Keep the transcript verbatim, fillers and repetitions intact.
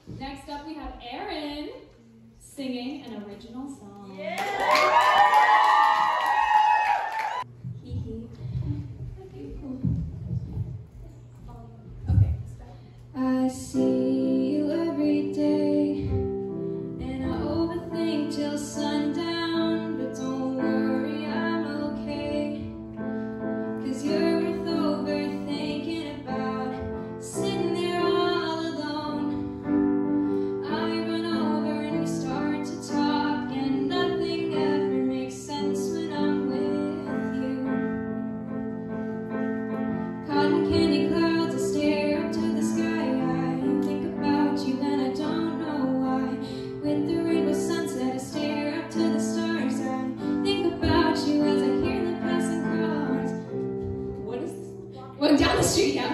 Next up we have Erin singing an original song. Yeah. Hee hee. Okay, cool. Okay, start. I see you every day, and I overthink till sundown, but don't worry, I'm okay, 'cause you're worth overthinking about, sitting there all alone. I run over and we start to talk, and nothing ever makes sense when I'm with you. Cotton candy clouds, I stare up to the sky, I think about you and I don't know why. With the rainbow sunset, I stare up to the stars, I think about you as I hear the passing cars. What is this? Well, down the street, yeah.